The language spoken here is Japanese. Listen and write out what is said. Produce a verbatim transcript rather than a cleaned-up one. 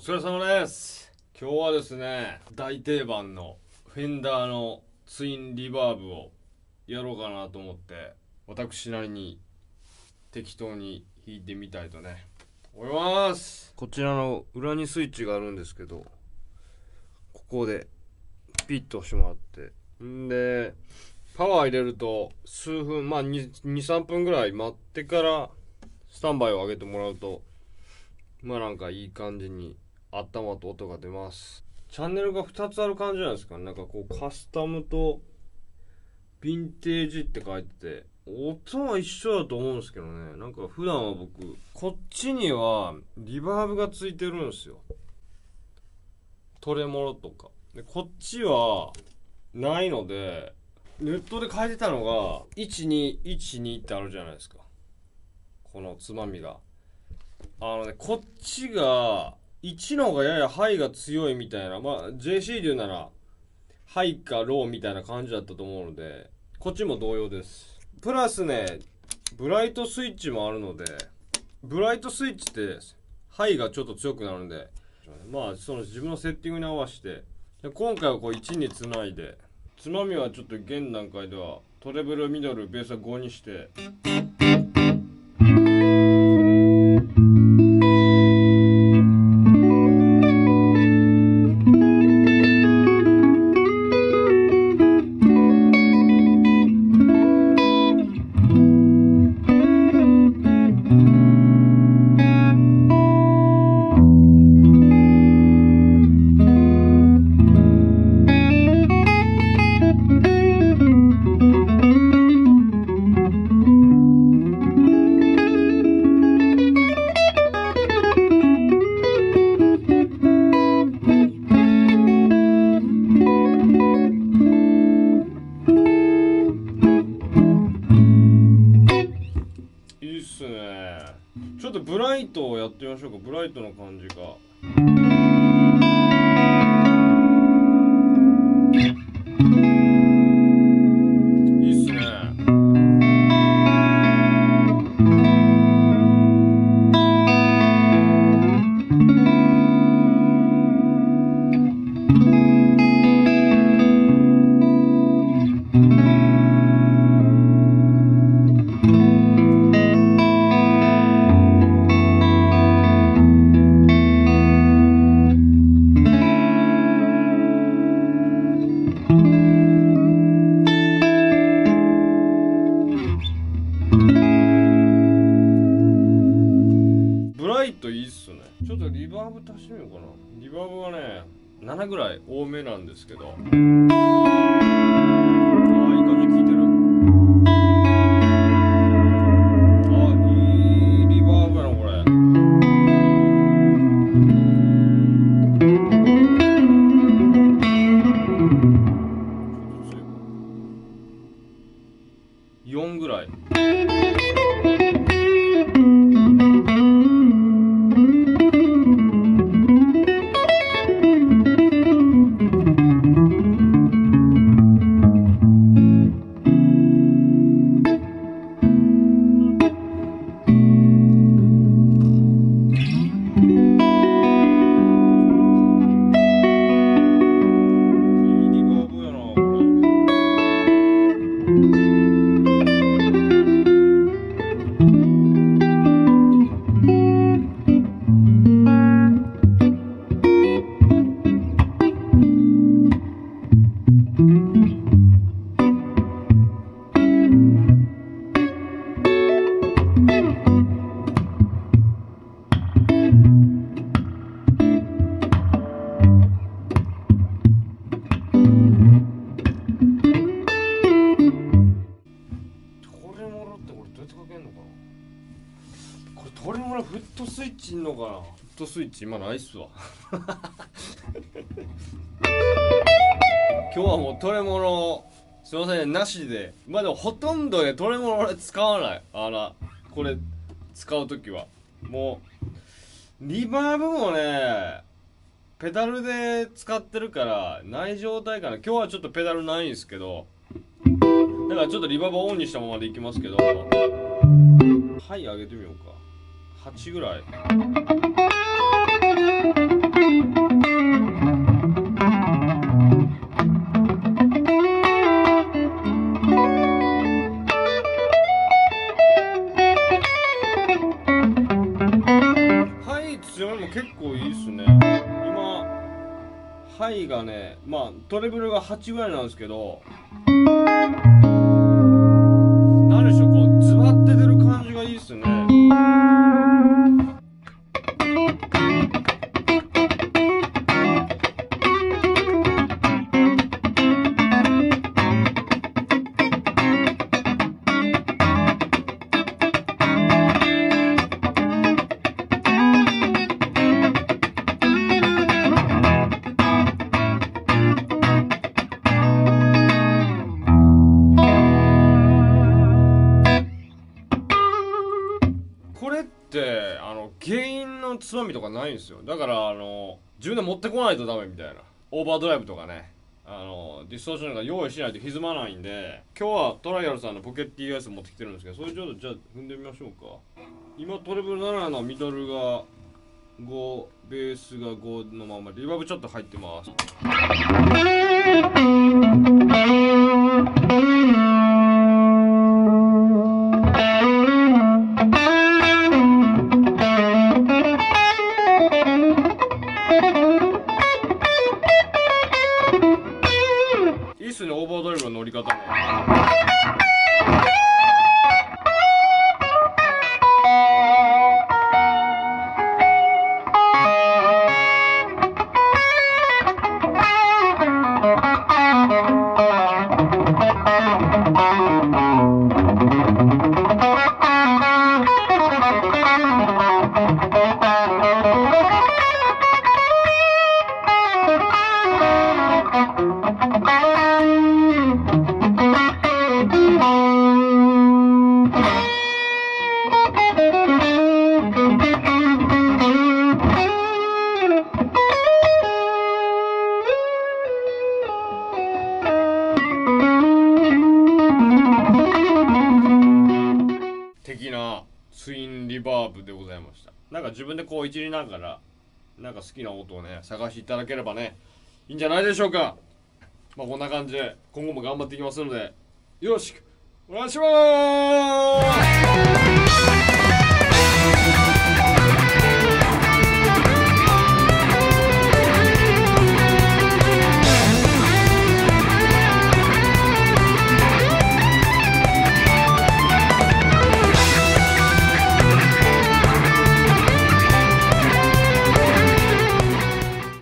疲れ様です。今日はですね、大定番のフェンダーのツインリバーブをやろうかなと思って、私なりに適当に弾いてみたいとね思います。こちらの裏にスイッチがあるんですけど、ここでピッと押してもらって、んでパワー入れると数分、まあ に、さんぷんぐらい待ってからスタンバイを上げてもらうと、まあなんかいい感じに温まった音が出ます。チャンネルがふたつある感じなんですかね。なんかこうカスタムとヴィンテージって書いてて、音は一緒だと思うんですけどね。なんか普段は僕こっちにはリバーブがついてるんですよ、トレモロとかで。こっちはないので、ネットで書いてたのがいちにいちにってあるじゃないですか、このつまみが。あのね、こっちがいちの方がややハイが強いみたいな、まあ ジェーシー で言うならハイかローみたいな感じだったと思うので、こっちも同様です。プラスね、ブライトスイッチもあるので、ブライトスイッチってハイがちょっと強くなるんで、まあその自分のセッティングに合わせて、今回はこういちにつないで、つまみはちょっと現段階ではトレブルミドルベースはごにして、ちょっとブライトをやってみましょうか。ブライトの感じがいいっすね。いいっすね。ちょっとリバーブ足してみようかな。リバーブはねななぐらい多めなんですけど、ああいい感じ効いてる。ああいいリバーブやなこれ。ちょっと強いかよんぐらい。トレモロフットスイッチいんのかな。フットスイッチ今ないっすわ今日はもうトレモロすいませんなしで、まあでもほとんどねトレモロ俺使わない。あらこれ使う時はもうリバーブもねペダルで使ってるからない状態かな。今日はちょっとペダルないんですけど、だからちょっとリバーブオンにしたままでいきますけど、はい上げてみようか。はちぐらい。 ハイがね、まあトレブルがはちぐらいなんですけど、何でしょう、こうズバって出る感じがいいっすね。これってあの原因のつまみとかないんですよ。だからあの自分で持ってこないとダメみたいな。オーバードライブとかね、あのディストーションが用意しないと歪まないんで、今日はトライアルさんのポケット ティーアイエス 持ってきてるんですけど、それちょっとじゃあ踏んでみましょうか。今トレブルななのミドルがご、ベースがごのままリバーブちょっと入ってます。いいっすね、オーバードライブの乗り方も。的なツインリバーブでございました。なんか自分でこういじりながらなんか好きな音をね探していただければねいいんじゃないでしょうか。まあこんな感じで今後も頑張っていきますのでよろしくお願いします。